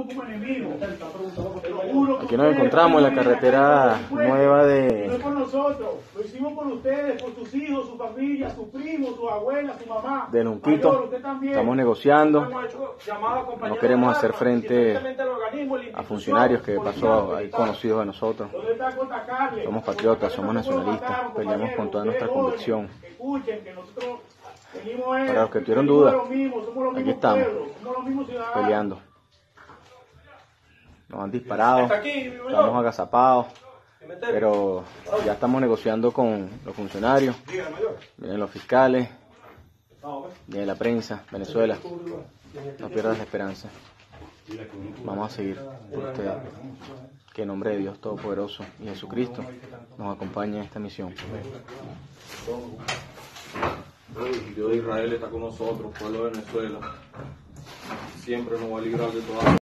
tomamos como enemigos. Aquí nos encontramos en la carretera nueva de... No es por nosotros, lo hicimos por ustedes, por sus hijos, su familia, su primo, su abuela, su mamá. de Nunquito. Estamos negociando. No queremos hacer frente a funcionarios que pasó ahí conocidos de nosotros. Somos patriotas, somos nacionalistas, peleamos con toda nuestra convicción. Para los que tuvieron dudas, aquí estamos, peleando. Nos han disparado, estamos agazapados, pero ya estamos negociando con los funcionarios, vienen los fiscales, viene la prensa, Venezuela. No pierdas la esperanza. Vamos a seguir por ustedes. Que en nombre de Dios Todopoderoso y Jesucristo nos acompañe en esta misión. Dios de Israel está con nosotros, pueblo de Venezuela. Siempre nos va a librar de todas